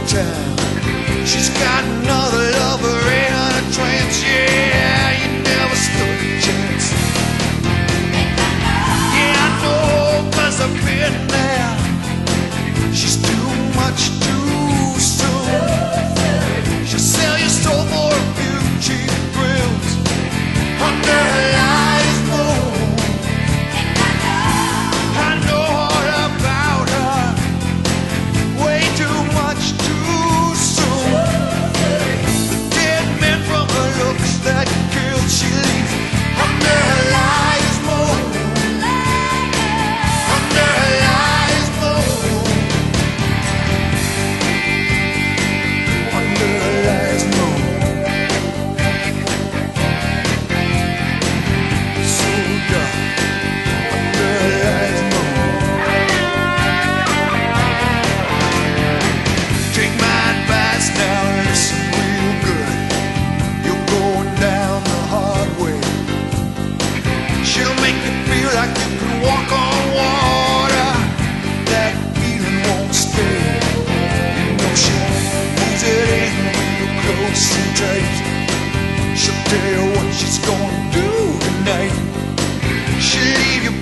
town. She's got another lover in a trance. Yeah, you never stood a chance. Yeah, I know, 'cause I've been there. She's too much too soon. She'll sell your soul for a few cheap thrills under her lies moon. I know all about her, way too much too soon. The dead men from her looks that killed, she leaves under her lies moon. Under her lies moon. Under her lies moon. So dark. Under her lies moon. Take my advice now, listen real good. You're going down the hard way. She'll make you feel like you can walk on water. That feeling won't stay. You know she moves it in real close and tight. She'll tell you what she's gonna do tonight. She'll leave you